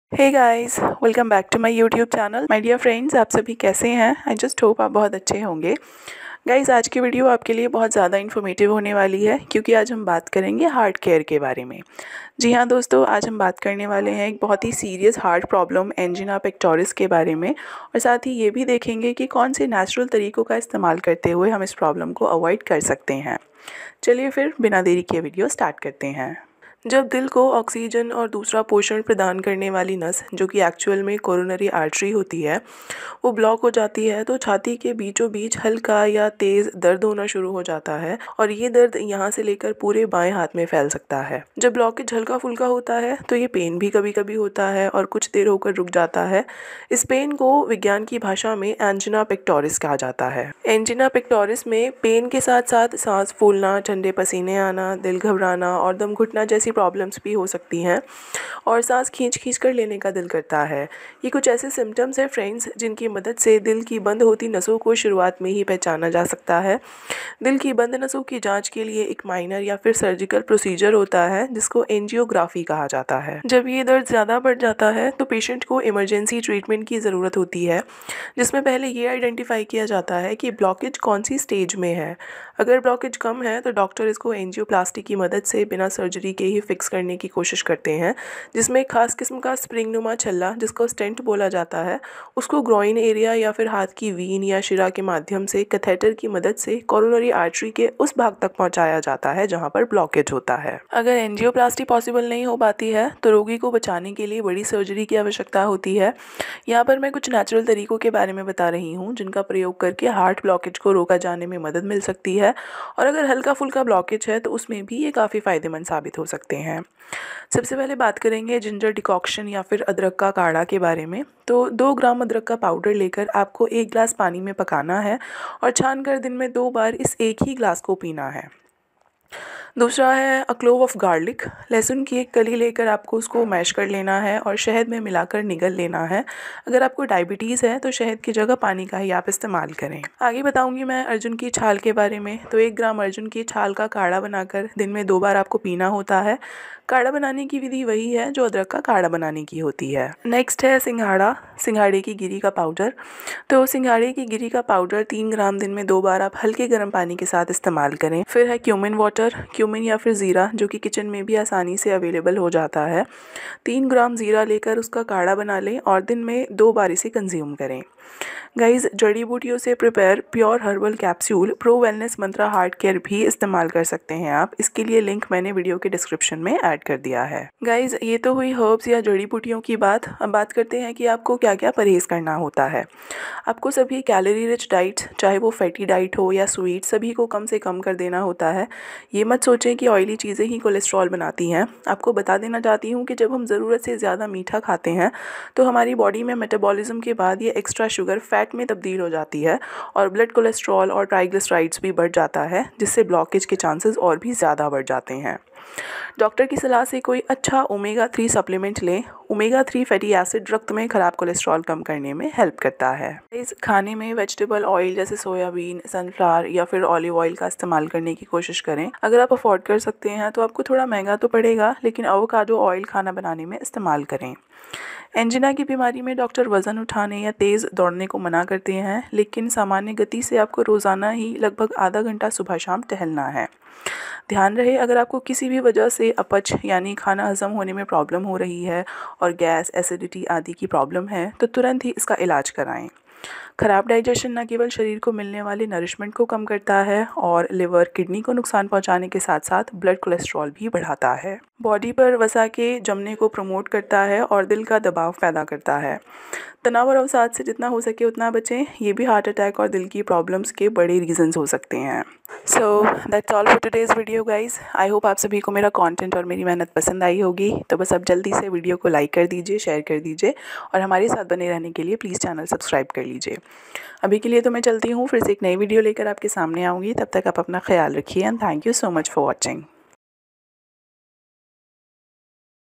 Hey guys, welcome back to my YouTube channel. My dear friends, आप सभी कैसे हैं? आई जस्ट होप आप बहुत अच्छे होंगे। गाइस, आज की वीडियो आपके लिए बहुत ज़्यादा इन्फॉर्मेटिव होने वाली है क्योंकि आज हम बात करेंगे हार्ट केयर के बारे में। जी हाँ दोस्तों, आज हम बात करने वाले हैं एक बहुत ही serious heart problem angina pectoris के बारे में, और साथ ही ये भी देखेंगे कि कौन से नेचुरल तरीक़ों का इस्तेमाल करते हुए हम इस प्रॉब्लम को अवॉइड कर सकते हैं। चलिए फिर बिना देरी किए वीडियो स्टार्ट करते हैं। जब दिल को ऑक्सीजन और दूसरा पोषण प्रदान करने वाली नस, जो कि एक्चुअल में कोरोनरी आर्टरी होती है, वो ब्लॉक हो जाती है तो छाती के बीचों बीच हल्का या तेज़ दर्द होना शुरू हो जाता है, और ये दर्द यहाँ से लेकर पूरे बाएं हाथ में फैल सकता है। जब ब्लॉकेज हल्का फुल्का होता है तो ये पेन भी कभी कभी होता है और कुछ देर होकर रुक जाता है। इस पेन को विज्ञान की भाषा में एंजिना पेक्टोरिस कहा जाता है। एंजिना पेक्टोरिस में पेन के साथ साथ सांस फूलना, ठंडे पसीने आना, दिल घबराना और दम घुटना जैसी प्रॉब्लम्स भी हो सकती हैं, और सांस खींच खींच कर लेने का दिल करता है। ये कुछ ऐसे सिम्टम्स हैं फ्रेंड्स जिनकी मदद से दिल की बंद होती नसों को शुरुआत में ही पहचाना जा सकता है। दिल की बंद नसों की जांच के लिए एक माइनर या फिर सर्जिकल प्रोसीजर होता है जिसको एंजियोग्राफी कहा जाता है। जब ये दर्द ज़्यादा बढ़ जाता है तो पेशेंट को इमरजेंसी ट्रीटमेंट की ज़रूरत होती है, जिसमें पहले ये आइडेंटिफाई किया जाता है कि ब्लॉकेज कौन सी स्टेज में है। अगर ब्लॉकेज कम है तो डॉक्टर इसको एंजियोप्लास्टी की मदद से बिना सर्जरी के ही फिक्स करने की कोशिश करते हैं, जिसमें एक खास किस्म का स्प्रिंग नुमा छल्ला, जिसको स्टेंट बोला जाता है, उसको ग्रोइन एरिया या फिर हाथ की वीन या शिरा के माध्यम से कैथेटर की मदद से कोरोनरी आर्टरी के उस भाग तक पहुंचाया जाता है जहां पर ब्लॉकेज होता है। अगर एंजियोप्लास्टी पॉसिबल नहीं हो पाती है तो रोगी को बचाने के लिए बड़ी सर्जरी की आवश्यकता होती है। यहाँ पर मैं कुछ नेचुरल तरीकों के बारे में बता रही हूँ जिनका प्रयोग करके हार्ट ब्लॉकेज को रोका जाने में मदद मिल सकती है, और अगर हल्का फुल्का ब्लॉकेज है तो उसमें भी ये काफ़ी फ़ायदेमंद साबित हो सकते हैं। सबसे पहले बात करेंगे जिंजर डिकॉक्शन या फिर अदरक का काढ़ा के बारे में। तो 2 ग्राम अदरक का पाउडर लेकर आपको 1 गिलास पानी में पकाना है और छानकर दिन में 2 बार इस एक ही गिलास को पीना है। दूसरा है अ क्लोव ऑफ गार्लिक। लहसुन की एक कली लेकर आपको उसको मैश कर लेना है और शहद में मिलाकर निगल लेना है। अगर आपको डायबिटीज़ है तो शहद की जगह पानी का ही आप इस्तेमाल करें। आगे बताऊंगी मैं अर्जुन की छाल के बारे में। तो 1 ग्राम अर्जुन की छाल का काढ़ा बनाकर दिन में 2 बार आपको पीना होता है। काढ़ा बनाने की विधि वही है जो अदरक का काढ़ा बनाने की होती है। नेक्स्ट है सिंघाड़ा, सिंघाड़े की गिरी का पाउडर। तो सिंघाड़े की गिरी का पाउडर 3 ग्राम दिन में 2 बार आप हल्के गर्म पानी के साथ इस्तेमाल करें। फिर है क्यूमिन वाटर, क्यूमिन या फिर ज़ीरा, जो कि किचन में भी आसानी से अवेलेबल हो जाता है। 3 ग्राम ज़ीरा लेकर उसका काढ़ा बना लें और दिन में 2 बार इसे कंज्यूम करें। गाइज, जड़ी बूटियों से prepare pure herbal capsule pro wellness Mantra heart care भी इस्तेमाल कर सकते हैं आप। इसके लिए लिंक मैंने वीडियो के डिस्क्रिप्शन में ऐड कर दिया है। गाइज, ये तो हुई हर्ब्स या जड़ी बूटियों की बात। अब बात करते हैं कि आपको क्या क्या परहेज करना होता है। आपको सभी कैलोरी रिच डाइट, चाहे वो फैटी डाइट हो या स्वीट, सभी को कम से कम कर देना होता है। ये मत सोचें कि ऑयली चीज़ें ही कोलेस्ट्रॉल बनाती हैं। आपको बता देना चाहती हूँ कि जब हम ज़रूरत से ज़्यादा मीठा खाते हैं तो हमारी बॉडी में मेटाबॉलिज्म के बाद ये एक्स्ट्रा शुगर फैट में तब्दील हो जाती है और ब्लड कोलेस्ट्रॉल और ट्राइग्लिसराइड्स भी बढ़ जाता है, जिससे ब्लॉकेज के चांसेस और भी ज़्यादा बढ़ जाते हैं। डॉक्टर की सलाह से कोई अच्छा ओमेगा 3 सप्लीमेंट लें। ओमेगा 3 फैटी एसिड रक्त में ख़राब कोलेस्ट्रॉल कम करने में हेल्प करता है। इस खाने में वेजिटेबल ऑयल जैसे सोयाबीन, सनफ्लावर या फिर ऑलिव ऑयल का इस्तेमाल करने की कोशिश करें। अगर आप अफोर्ड कर सकते हैं तो आपको थोड़ा महंगा तो पड़ेगा, लेकिन एवोकाडो ऑयल खाना बनाने में इस्तेमाल करें। एंजिना की बीमारी में डॉक्टर वज़न उठाने या तेज़ दौड़ने को मना करते हैं, लेकिन सामान्य गति से आपको रोज़ाना ही लगभग आधा घंटा सुबह शाम टहलना है। ध्यान रहे, अगर आपको किसी भी वजह से अपच यानी खाना हज़म होने में प्रॉब्लम हो रही है और गैस, एसिडिटी आदि की प्रॉब्लम है तो तुरंत ही इसका इलाज कराएं। खराब डाइजेशन न केवल शरीर को मिलने वाले नरिशमेंट को कम करता है और लिवर, किडनी को नुकसान पहुंचाने के साथ साथ ब्लड कोलेस्ट्रॉल भी बढ़ाता है। बॉडी पर वसा के जमने को प्रमोट करता है और दिल का दबाव पैदा करता है। तनाव और अवसाद से जितना हो सके उतना बचें। ये भी हार्ट अटैक और दिल की प्रॉब्लम्स के बड़े रीजंस हो सकते हैं। So that's all for today's video guys. I hope आप सभी को मेरा कंटेंट और मेरी मेहनत पसंद आई होगी। तो बस अब जल्दी से वीडियो को लाइक कर दीजिए, शेयर कर दीजिए, और हमारे साथ बने रहने के लिए प्लीज़ चैनल सब्सक्राइब कर लीजिए। अभी के लिए तो मैं चलती हूँ, फिर से एक नई वीडियो लेकर आपके सामने आऊँगी। तब तक आप अपना ख्याल रखिए and thank you so much for watching.